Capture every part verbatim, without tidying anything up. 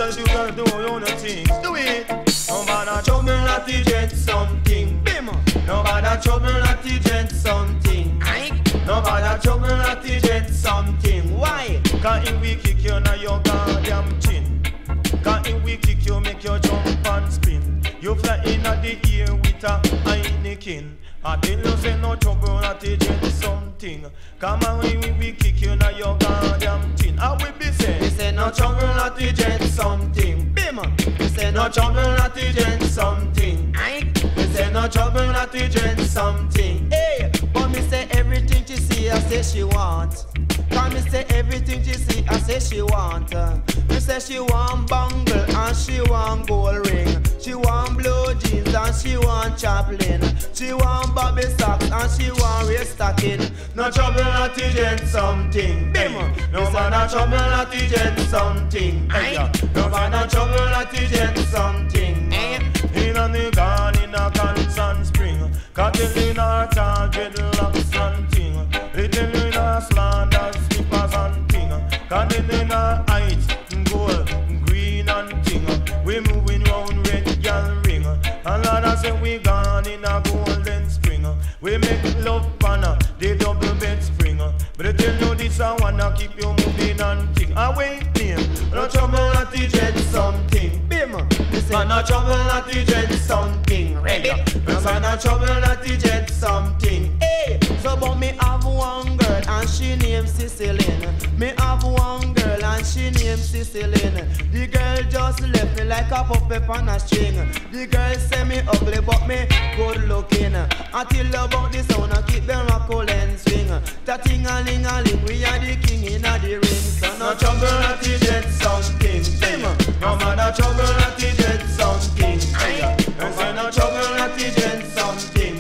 girls, you gotta do your own things. Do it. No bother trouble, not the gent something. Bim. No bother trouble, not the gent something. No bother trouble, not the gent something. Why? Cause if we kick you now your goddamn chin. Cause if we kick you, make you jump and spin. You fly in at the ear with a Heineken. I tell you say no trouble, not the gent something. Come on, when we kick you now your goddamn chin. I will be saying, we say no trouble, not the gent something. Bim. We say no trouble, not the gent something. We say no trouble, not the gent something. Hey, but me say everything she see, I say she want. Cause me say everything she see, I say she want. Me say she want bangle and she want gold ring. She want blue jeans and she want chaplain. She want Bobby socks and she want waist stocking. No trouble, not the gent something. Bim. No man no trouble, not the gent something. Hey, no man no trouble, not the gent something. In a the garden, in a Constant Spring. Cause in a tall dreadlocks and ting. Little in a slander, slippers and ting. Cause in a height, gold, green and ting. We moving round red girl ring. And Lord I say we gone in a golden spring. We make love pan the double bed spring. But I tell you this I wanna keep you moving and ting. I wait name, no trouble not the jet something. Bim, man no trouble not the jet something. Ready, man no trouble not the jet something. Hey, so but me have one girl and she named Cicilline. Me have one girl and she named Cicilline. The girl just left me like a puppet on a string. The girl say me ugly but me good looking. Until about the sound I keep them rockle and swing. That ting a ling a ling, we are the king in a the ring. So no trouble at the jet something. No man no trouble at the jet something. No man no trouble at the jet something.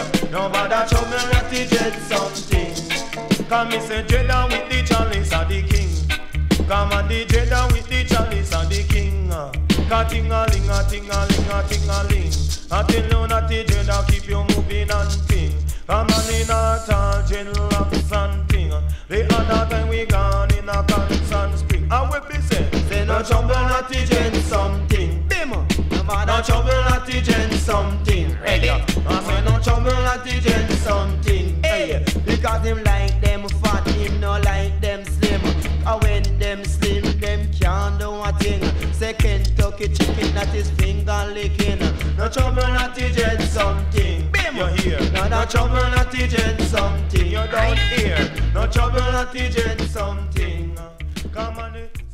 No man no trouble at the jet something. Come me say Jeddah with the chalice of the king. Come on the Jeddah with the chalice of the king. A ting a ling, a ting a ling, a ting a ling. I tell you not the Jeddah keep you moving and ting. Come on in a tall dreadlocks and ting. The other time we gone in a Constant Spring. I will be saying, say no trouble not the gent something. Bim. No trouble not the gent something. Ready. I say no trouble not the gent something. Hey, because him like them fat, him no like them slim. And when them slim, them can't do a thing. Say Kentucky chicken that is finger licking. No trouble not the gent something. Bim. You hear? No, no trouble not the gent something. You don't hear? No trouble not the gent something. Come on it.